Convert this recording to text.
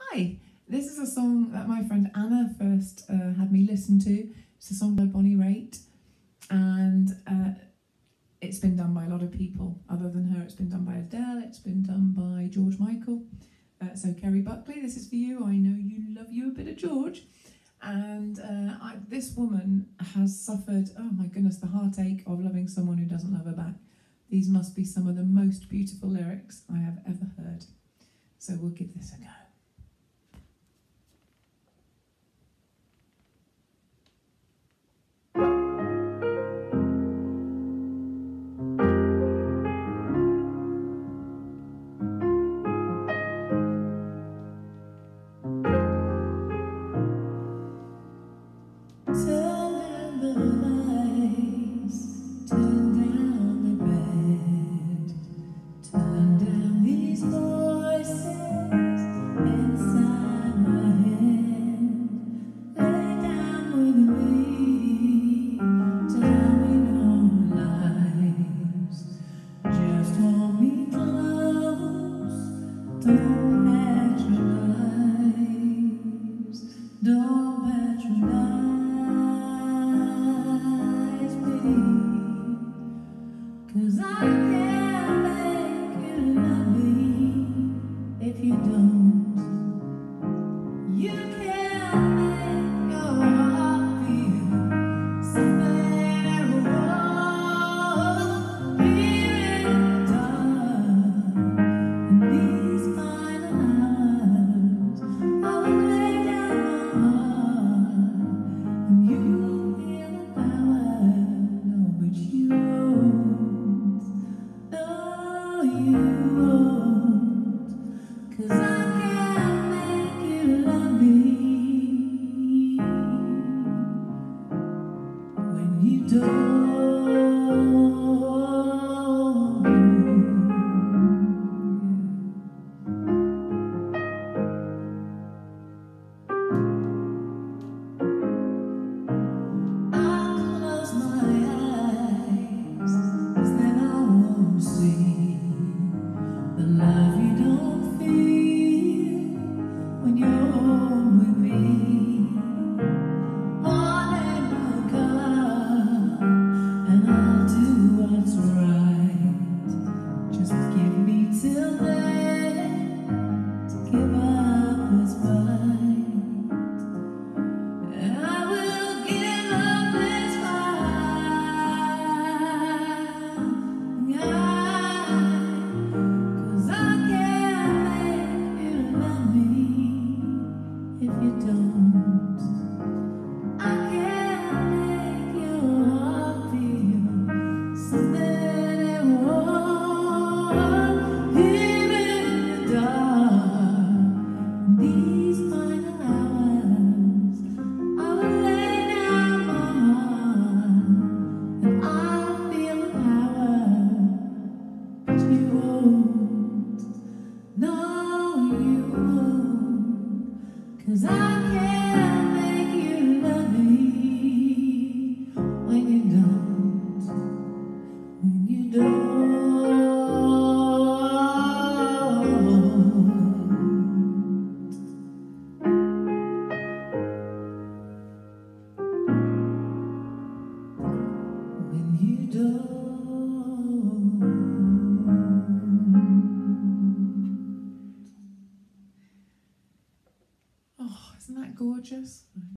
Hi, this is a song that my friend Anna first had me listen to. It's a song by Bonnie Raitt, and it's been done by a lot of people. Other than her, it's been done by Adele, it's been done by George Michael. So Kerry Buckley, this is for you. I know you love you a bit of George. And this woman has suffered, oh my goodness, the heartache of loving someone who doesn't love her back. These must be some of the most beautiful lyrics I have ever heard. So we'll give this a go. Turn down the lights, turn down the bed, turn down these voices inside my head. Lay down with me, tell me no lies, just hold me close, don't patronize, don't patronize. Cause I can't make you love me if you don't. You can't make your heart feel something wrong here in the dark. In these final hours, I will lay down my heart, and you feel the power, no, but you won't. No, you won't, 'cause I can't make you love me when you don't. I'll close my eyes, 'cause then I won't see the love you don't feel when you're home with me. Morning will come and I'll do what's right. Just give me till then to give up this fight. And I will give up this fight. Cause I can't make you love me if you don't. I can't make your heart feel something wrong here in the dark. These final hours, I will lay down my heart, and I'll feel the power, but you won't. No, you won't, 'cause I can't make you love me when you don't, when you don't. When you don't. Oh, isn't that gorgeous?